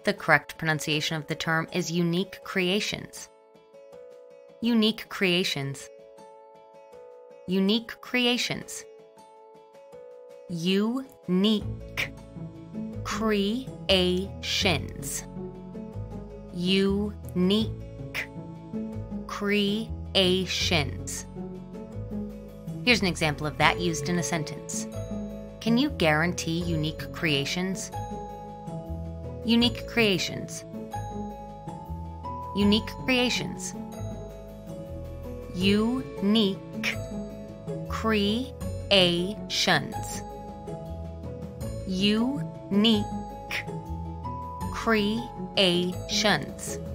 The correct pronunciation of the term is unique creations. Unique creations. Unique creations. Unique creations. Unique creations. Here's an example of that used in a sentence. Can you guarantee unique creations? Unique creations. Unique creations. Unique creations. Unique creations.